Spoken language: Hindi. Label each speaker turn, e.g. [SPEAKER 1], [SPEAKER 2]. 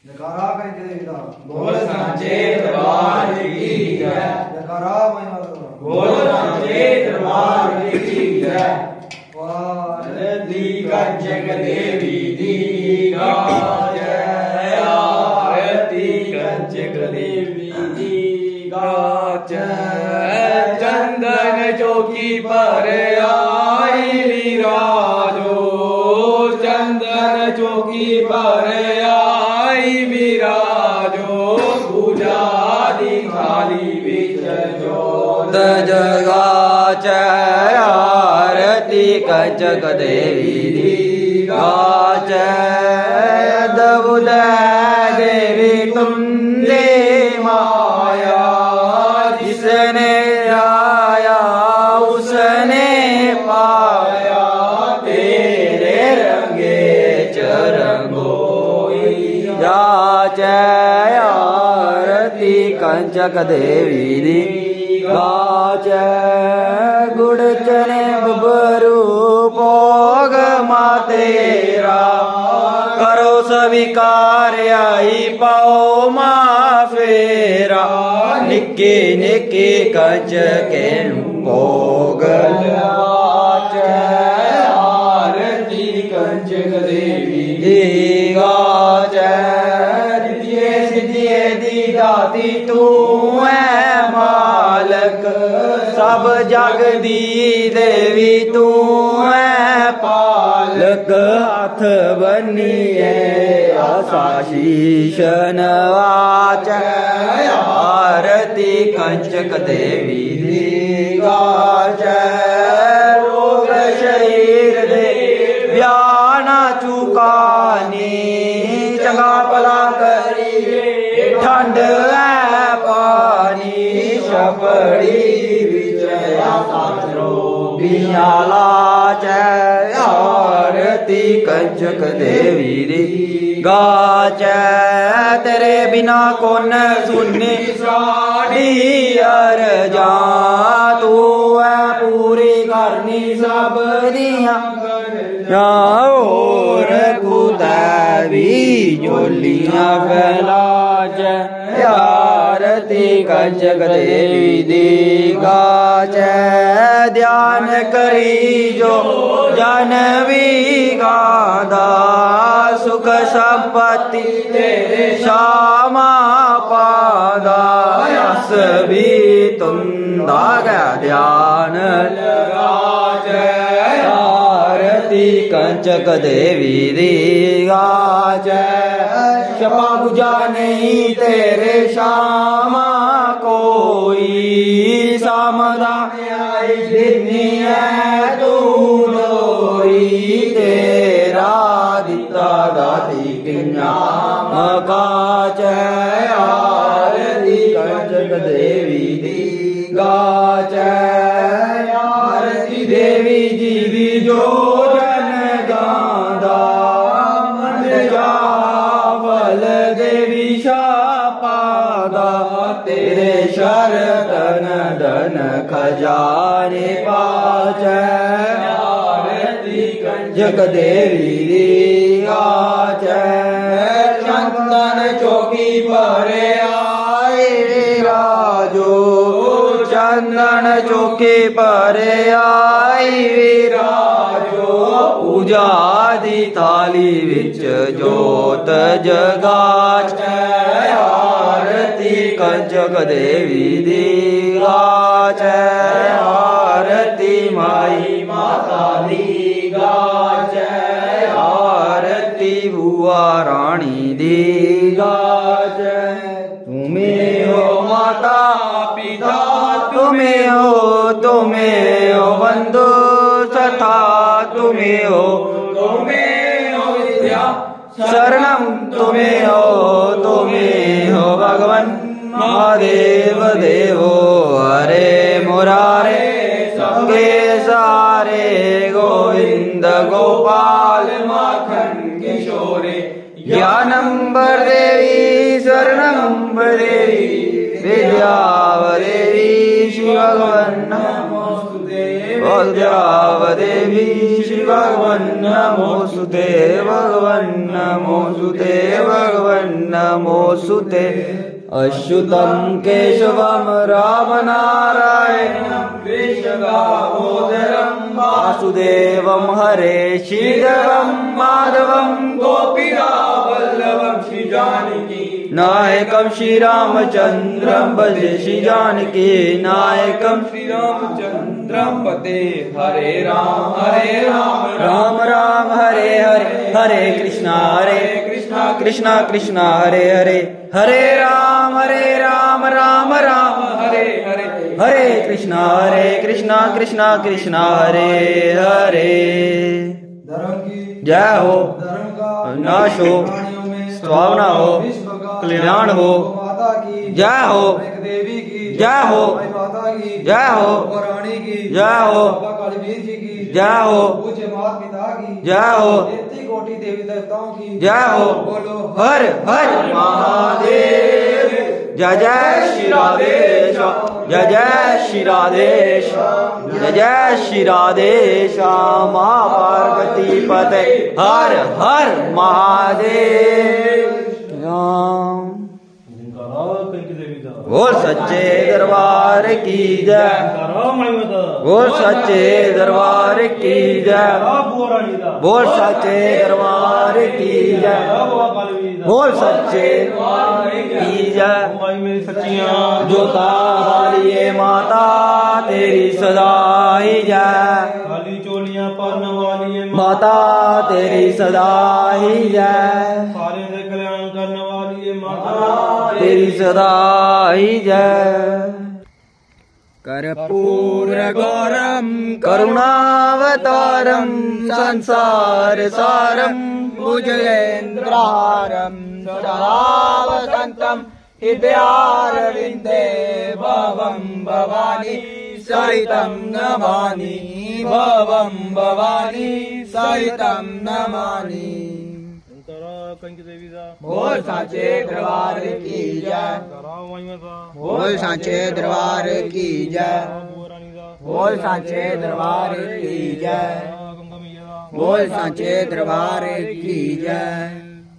[SPEAKER 1] जयकारा करेंगे देवी दा
[SPEAKER 2] बोल सांचे दरबार की जय।
[SPEAKER 1] जयकारा महिमा
[SPEAKER 2] बोल सांचे दरबार की जय। आरती कंचक देवी दी जय। आरती कंचक देवी दी जय। चंदन चौकी पर आई विराजो। चंदन चौकी पर आई विराजो। पूजा दी थाली विच जोत जगाच। आरती कंचक देवी दी गाच। दबुद देवी तुम दे माया। जिसने आया उसने पाया। तेरे रंगे चरंगोई जाच। आरती कंचक देवी दी गाच। गुड़ चने बबरू भोग मातेरा। करो स्वीकार आई पाओ मां फेरा। निके निके कंचके भोग लाच। आरती कंचक देवी दी गाच। रिद्धिये सिद्धिये दी दाती तू है मालक। सब जग दी देवी तू है पालक। हाथ बनिए आशा शीश नवाच। आरती कंचक देवी दी गाच। रोग शरीर दे ब्याना चुकानी। चंगा भला करिए ठंड है पानी। छपड़ी विच बिया लाच। आरती कंचक देवी दी गाच। तेरे बिना कौन सुननी साड़ी अरजा। तू है पूरी करनी सब दियां और कुदै भी झोलियां फैलाच। आरती कंचक देवी दी गाच। ध्यान करी जो जन भी गादा। सुख संपत्ति तेरे श्यामा पादा। अस भी तुंदा गै ध्यान लगाच। आरती कंचक देवी दी गाच। छपा बुझा नहीं तेरे श्यामा कोई। सामदा आई दिनी है तू लोई। तेरा दिता दाती किन्ना मकाच। आरती कंचक देवी दी गाच। आरती देवी जी दी जो जन गांदा। मन जावल देवी शापादा। तेरे शरण धन खजाने पाच। आरती कंचक देवी दी गाच। चंदन चौकी पर आए विराजो। चंदन चौकी पर आई विराजो। पूजा दी थाली विच जोत जगाच। आरती कंचक देवी दी गाच। आरती माई माता दी गाच। आरती बुआ रानी दी गाच। तुम्हें हो माता पिता तुम्हें हो बंधु तथा तुम्हें हो विद्या शरणम। तुम्हें हो भगवन महादेव देवो। हरे मुरारे संगे सारे। गोविंद गोपाल माखन किशोरे। ज्ञानंबर देवी स्वर्णंबर देवी। विद्यावदेवी श्री भगवन नमोस्तुते। विद्यावदेवी श्री भगवन नमोस्तुते। भगवन नमोस्तुते। भगवन नमोऽस्तुते अच्युतं केशवं राम नारायणं कृष्णदामोदरं वासुदेवं हरे श्रीधरं माधवं गोपिका वल्लभं श्री जानकी नायकं श्रीरामचन्द्रं भजे श्री जानकी नायकं श्रीरामचन्द्रं पते हरे राम राम राम हरे हरे हरे कृष्णा कृष्णा कृष्णा हरे हरे हरे राम राम राम हरे हरे हरे कृष्णा कृष्णा कृष्णा हरे हरे।
[SPEAKER 1] धर्म की
[SPEAKER 2] जय हो,
[SPEAKER 1] धर्म का
[SPEAKER 2] नाश हो, स्वावना हो, कल्याण हो,
[SPEAKER 1] माता की
[SPEAKER 2] जय हो,
[SPEAKER 1] देवी की
[SPEAKER 2] जय हो,
[SPEAKER 1] माता की
[SPEAKER 2] जय हो,
[SPEAKER 1] रानी की
[SPEAKER 2] जय हो,
[SPEAKER 1] बाबा कालीवीर जी की
[SPEAKER 2] जय हो,
[SPEAKER 1] पूज्य माता पिता की
[SPEAKER 2] जय हो,
[SPEAKER 1] 33 कोटि देवी देवताओं की
[SPEAKER 2] जय हो,
[SPEAKER 1] बोलो
[SPEAKER 2] हर हर महादेव। जय जय श्री राधेश, जय जय श्री राधेश, जय जय श्री राधेश, माँ पार्वती पते हर हर महादेव। राम बोल सच्चे दरबार की जय, बोल सच्चे दरबार की जय, बोल सच्चे दरबार की जय, बोल सच्चे की जय। जोता वाली माता तेरी सदा ही जय,
[SPEAKER 3] खाली चोलियां पालने वाली
[SPEAKER 2] माता तेरी सदा ही जय,
[SPEAKER 3] सारे से कल्याण करने वाली माता
[SPEAKER 2] तेरी सदा ही जय। कर्पूर गौरम करुणावतारम संसार सारम भुजगेन्द्रहारम सदा वसंतम हृदयारविंदे भवं भवानी सहितं नमामि, भवं भवानी सहितं नमामि। बोल साचे दरबार की जय, बोल साचे दरबार की जय, बोल साचे दरबार की जय, बोल साचे दरबार की जय।